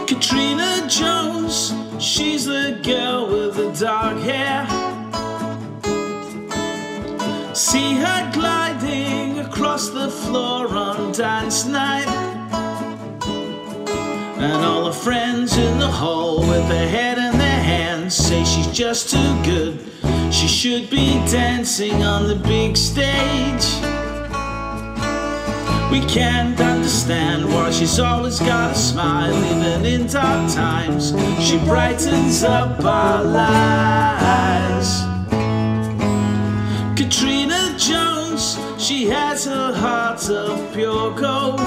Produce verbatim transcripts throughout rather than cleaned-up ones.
Katrina Jones, she's the girl with the dark hair. See her gliding across the floor on dance night, and all her friends in the hall with their head in their hands say she's just too good. She should be dancing on the big stage. We can't understand why she's always got a smile, even in dark times. She brightens up our lives. Katrina Jones, she has a heart of pure gold.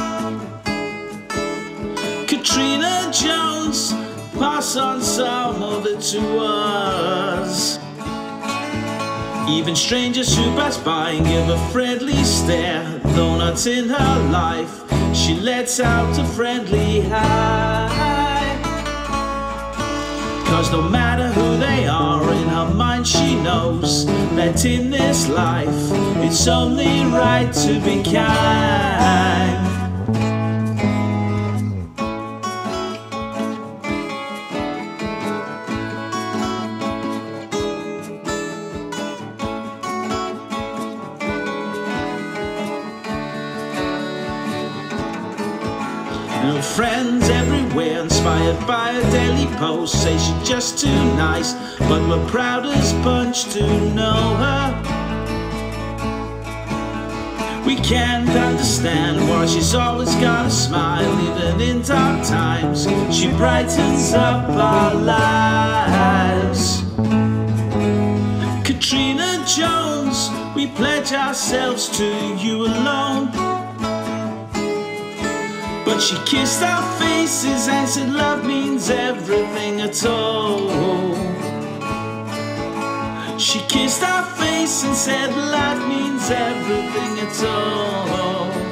Katrina Jones, pass on some of it to us. Even strangers who pass by and give a friendly stare, though not in her life, she lets out a friendly high. Cause no matter who they are, in her mind she knows that in this life it's only right to be kind. Her friends everywhere, inspired by her daily post, say she's just too nice, but we're proud as punch to know her. We can't understand why she's always got a smile, even in dark times. She brightens up our lives. Katrina Jones, we pledge ourselves to you alone. But she kissed our faces and said love means everything at all. She kissed our face and said love means everything at all.